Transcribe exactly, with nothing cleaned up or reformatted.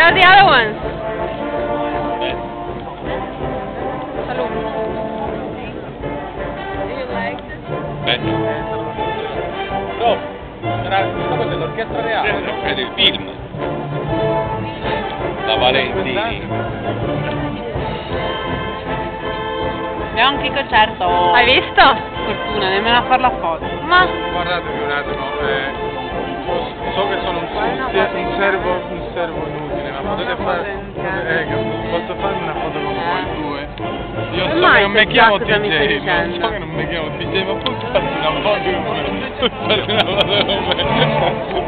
are the other ones? Salute. Do you like this? Beh. No, era questa è l'orchestra reale. È del film. La Valentini. È anche il concerto. Hai visto? Fortuna, nemmeno a far la foto. Ma Guardatevi un attimo, eh, so che sono un, un, un servo, un servo inutile, ma potete fare, eh, che posso farmi una foto con voi due? Io so Ormai che non mi sai chiamo già cosa mi stai D J, non dicendo. so che non mi chiamo D J, ma puoi farmi una foto con me? Puoi farmi una foto con me?